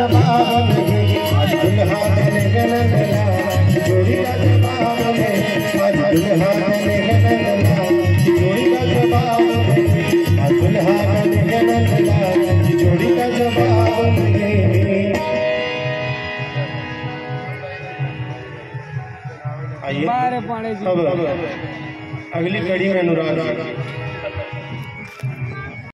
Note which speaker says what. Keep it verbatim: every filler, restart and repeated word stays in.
Speaker 1: जवाब नहीं, आज दुल्हा बनेगा नंदलाल, जोड़ी का जवाब नहीं, आज दुल्हा बनेगा नंदलाल, जोड़ी का जवाब नहीं, आज दुल्हा बनेगा नंदलाल, जोड़ी का जवाब नहीं। आइए अब अगली कड़ी में अनुराग